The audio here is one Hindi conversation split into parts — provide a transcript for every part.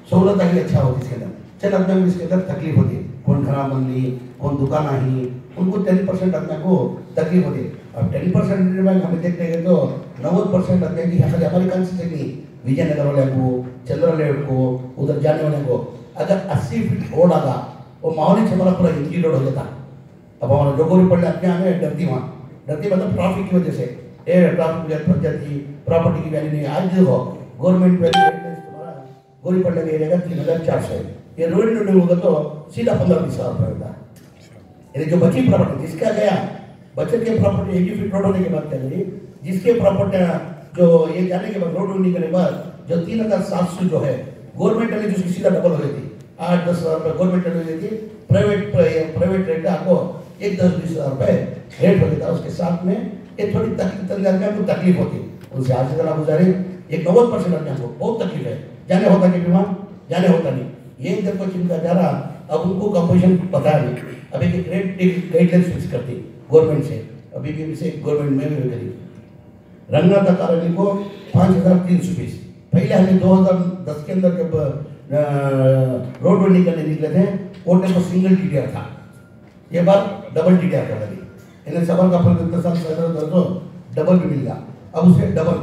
सहूलत आगे अच्छा होती इसके अंदर। चल अपने को इसके अंदर तकलीफ होती है, कौन खराब बनली, कौन दुकान आई, उनको 10% अपने को तकलीफ होती है। अब 10% में हमें देखते हैं तो 90% अपने की हमारी कंसिस्टेंसी विजयनगर वाले को, चंद्रा लेआउट को, उधर जाने वाले को अगर 80 फीट रोड आगा वो माहौल हमारा पूरा इंची रोड हो जाता। अब हमारा जो गोरी पड़ने अपने आगे डरती मतलब ट्रैफिक की वजह से ट्रैफिक वजह फंस जाती, प्रॉपर्टी की वैल्यू नहीं। आज देखो गवर्नमेंट वैल्यू तुम्हारा गोरी पड़ने का एरिया 3400 है, ये रोड नहीं होगा तो सीधा 15-20 हज़ार रुपये होता है। यानी जो बची प्रॉपर्टी जिसका गया बचत के प्रॉपर्टी 80 फीट रोड होने के बाद क्या करिए, जिसके प्रॉपर्टी जो ये जाने के बाद रोड होने के बाद जो 3700 जो है गवर्नमेंट वाली जिसकी सीधा डबल हो गई थी, 8-10 हज़ार रुपये गवर्नमेंट वाली हो गई थी, प्राइवेट रेट आपको 10-20 हज़ार रुपये रेट हो गया था। उसके साथ में ये थोड़ी तकलीफ होती है उनसे आज तक गुजारी। एक 90% अपने को बहुत तकलीफ है, जाने होता नहीं बीमार, जाने होता नहीं, ये इधर को चिंता जा रहा। अब उनको कंपोजिशन पता नहीं, अभी एक गाइडलाइंस फिक्स करती गवर्नमेंट से, अभी भी से गवर्नमेंट में भी करी रंगनाथ कॉलोनी को 5320। पहले हमें 2010 के अंदर जब रोड रोड निकले थे वो टाइम पर सिंगल टीडीआर था, ये बार डबल टीडीआर कर लगी। इन्हें सवाल का फल तो डबल भी मिल गया, अब उसे डबल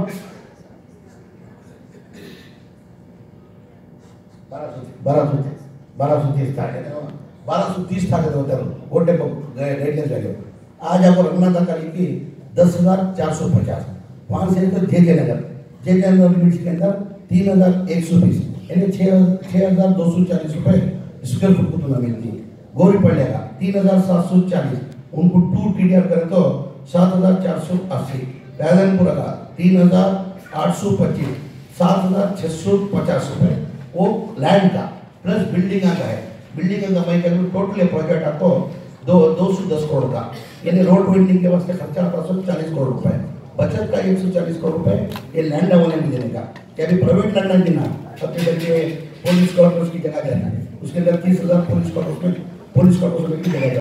1230 था वो टाइम गाइडलाइंस लगे। आज आपको रंगनाथ कॉलोनी की 10,450, वहाँ से तो JJR नगर लिमिट्स के अंदर 3,120 यानी 6,240 रुपये स्क्वायर फुट को तुम्हें मिलती है। गौरी पड़ेगा 3,740, उनको 2 टीडीआर करें तो 7,480। रायपुरा का 3,825, 7,650 रुपये वो लैंड का प्लस बिल्डिंग का है। बिल्डिंग का कमाई कर टोटल प्रोजेक्ट आपको 210 करोड़ का, यानी रोड वाइडनिंग के वास्ते खर्चा आता 140 करोड़ रुपए, बचत का 140 करोड़ रुपए ये लैंड वाले में देने का। क्या अभी प्राइवेट लैंड देना अपने करके पुलिस क्वार्टर्स की जगह देना, उसके अंदर 30,000 पुलिस क्वार्टर्स की जगह